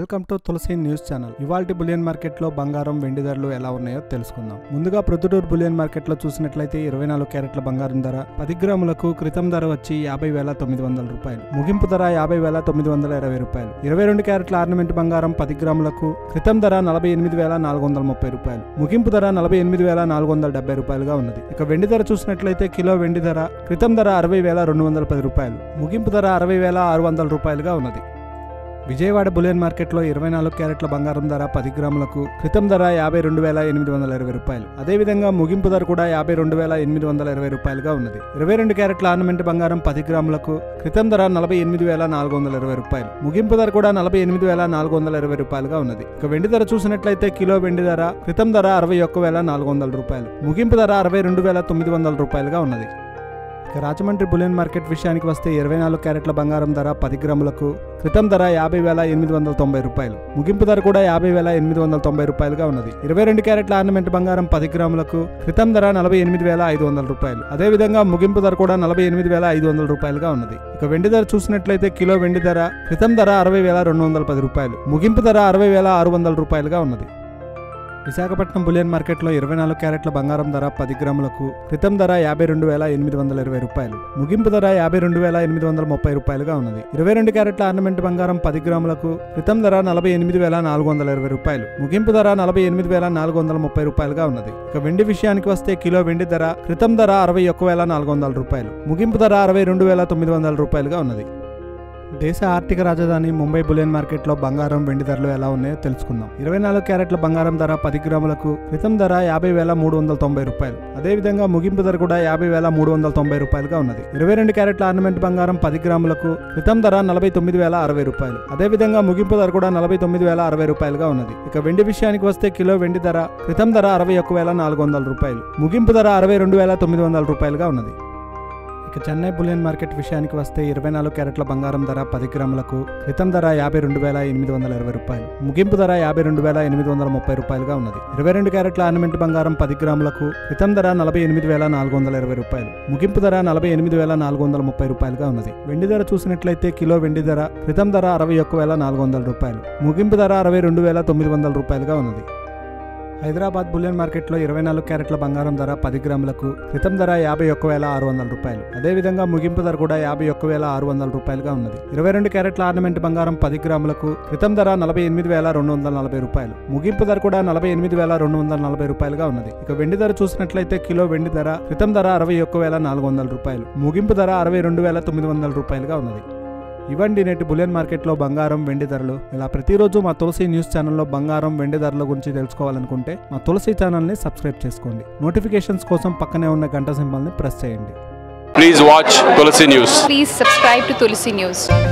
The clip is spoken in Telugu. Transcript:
Welcome to Tulasi news channel. ఇవాల్టి బులియన్ మార్కెట్ లో బంగారం వెండి ధరలు ఎలా ఉన్నాయో తెలుసుకుందాం. ముందుగా ప్రొద్దుటూరు బులియన్ మార్కెట్ లో చూసినట్లయితే 24 క్యారెట్ల బంగారం ధర 10 గ్రాములకు క్రితం ధర వచ్చి 50,900 రూపాయలు, ముగింపు ధర 50,920 రూపాయలు. 22 క్యారెట్ల ఆర్నమెంట్ బంగారం 10 గ్రాములకు క్రితం ధర 48,430 రూపాయలు, ముగింపు ధర 48,470 రూపాయలుగా ఉన్నది. ఇక వెండి ధర చూసినట్లయితే కిలో వెండి ధర క్రితం ధర 60,210 రూపాయలు, ముగింపు ధర 60,600 రూపాయలుగా ఉన్నది. విజయవాడ బులియన్ మార్కెట్లో 24 క్యారెట్ల బంగారం ధర 10 గ్రాములకు క్రితం ధర 52,820 రూపాయలు, అదేవిధంగా ముగింపు ధర కూడా 52,820 రూపాయలుగా ఉన్నది. 22 క్యారెట్ల ఆర్నమెంట్ బంగారం 10 గ్రాములకు క్రితం ధర 48,420 రూపాయలు, ముగింపు ధర కూడా 48,420 రూపాయలుగా ఉన్నది. ఇక వెండి ధర చూసినట్లయితే కిలో వెండి ధర క్రితం ధర 61,400 రూపాయలు, ముగింపు ధర 62,900 రూపాయలుగా ఉన్నది. ఇక రాజమండ్రి బులియన్ మార్కెట్ విషయానికి వస్తే 24 క్యారెట్ల బంగారం ధర 10 గ్రాములకు క్రితం ధర 50,890 రూపాయలు, ముగింపు ధర కూడా 50,890 రూపాయలుగా ఉన్నది. 22 క్యారెట్ల ఆర్నమెంట్ బంగారం 10 గ్రాములకు క్రితం ధర 48,500 రూపాయలు, అదేవిధంగా ముగింపు ధర కూడా 48,500 రూపాయలుగా ఉన్నది. ఇక వెండి ధర చూసినట్లయితే కిలో వెండి ధర క్రితం ధర 60,210 రూపాయలు, ముగింపు ధర 60,600 రూపాయలుగా ఉన్నది. విశాఖపట్నం బులియన్ మార్కెట్లో 24 క్యారెట్ల బంగారం ధర 10 గ్రాములకు క్రితం ధర 52,820 రూపాయలు, ముగింపు ధర 52,830 రూపాయలుగా ఉన్నది. 22 క్యారెట్ల ఆర్నమెంట్ బంగారం 10 గ్రాములకు క్రితం ధర 48,420 రూపాయలు, ముగింపు ధర 48,430 రూపాయలుగా ఉన్నది. ఇక వెండి విషయానికి వస్తే కిలో వెండి ధర క్రితం ధర 61,400 రూపాయలు, ముగింపు ధర 62,900 రూపాయలుగా ఉన్నది. దేశ ఆర్థిక రాజధాని ముంబై బులియన్ మార్కెట్లో బంగారం వెండి ధరలు ఎలా ఉన్నాయో తెలుసుకుందాం. 24 క్యారెట్ల బంగారం ధర 10 గ్రాములకు క్రితం ధర 50,390 రూపాయలు, అదేవిధంగా ముగింపు ధర కూడా 50,390 రూపాయలుగా ఉన్నది. 22 క్యారెట్ల ఆర్నమెంట్ బంగారం 10 గ్రాములకు క్రితం ధర 49,060 రూపాయలు, అదేవిధంగా ముగింపు ధర కూడా 49,060 రూపాయలుగా ఉన్నది. ఇక వెండి విషయానికి వస్తే కిలో వెండి ధర క్రితం ధర 61,400 రూపాయలు, ముగింపు ధర 62,900 రూపాయలుగా ఉన్నది. ఇక చెన్నై బులియన్ మార్కెట్ విషయానికి వస్తే 24 క్యారెట్ల బంగారం ధర 10 గ్రాములకు క్రితం ధర 52,820 రూపాయలు, ముగింపు ధర 52,830 రూపాయలుగా ఉన్నది. 22 క్యారెట్ల ఆర్నమెంట్ బంగారం 10 గ్రాములకు క్రితం ధర 48,420 రూపాయలు, ముగింపు ధర 48,430 రూపాయలుగా ఉన్నది. వెండి ధర చూసినట్లయితే కిలో వెండి ధర క్రితం ధర 61,400 రూపాయలు, ముగింపు ధర 62,900 రూపాయలుగా ఉన్నది. హైదరాబాద్ బులియన్ మార్కెట్లో 24 క్యారెట్ల బంగారం ధర 10 గ్రాములకు క్రితం ధర 51,600 రూపాయలు, అదేవిధంగా ముగింపు ధర కూడా 51,600 రూపాయలుగా ఉన్నది. 22 క్యారెట్ల ఆర్నమెంట్ బంగారం 10 గ్రాములకు క్రితం ధర 48,240 రూపాయలు, ముగింపు ధర కూడా 48,240 రూపాయలుగా ఉన్నది. ఇక వెండి ధర చూసినట్లయితే కిలో వెండి ధర క్రితం ధర 61,400 రూపాయలు, ముగింపు ధర 62,900 రూపాయలుగా ఉన్నది. ఇవ్వండి నేటి బులియన్ మార్కెట్లో బంగారం వెండి ధరలు. ఇలా ప్రతిరోజు మా తులసి న్యూస్ ఛానల్లో బంగారం వెండి ధరల గురించి తెలుసుకోవాలనుకుంటే మా తులసి ఛానల్ని సబ్స్క్రైబ్ చేసుకోండి. నోటిఫికేషన్స్ కోసం పక్కనే ఉన్న గంట సింబల్ని ప్రెస్ చేయండి. Please watch Tulsi News. Please subscribe to Tulsi News.